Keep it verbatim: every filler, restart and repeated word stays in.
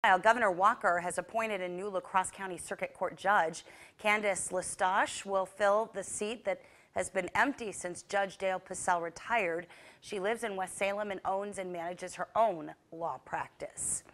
Governor Walker has appointed a new La Crosse County Circuit Court judge. Candice Tlustosch will fill the seat that has been empty since Judge Dale Pissell retired. She lives in West Salem and owns and manages her own law practice.